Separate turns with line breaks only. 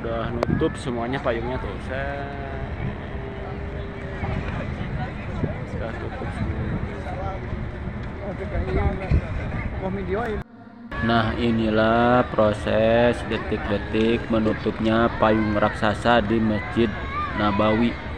udah nutup semuanya payungnya tuh. Sudah tutup semua. Nah, inilah proses detik-detik menutupnya payung raksasa di Masjid Nabawi.